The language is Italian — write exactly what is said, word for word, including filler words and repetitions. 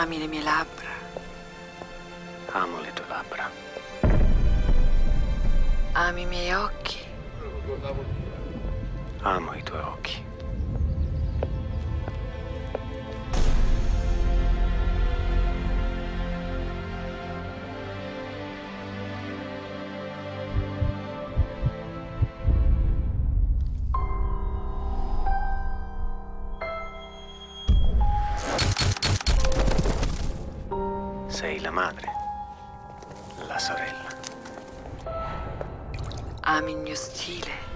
Ami le mie labbra. Amo le tue labbra. Ami i miei occhi. Amo i tuoi occhi. Sei la madre, la sorella. Ami il mio stile.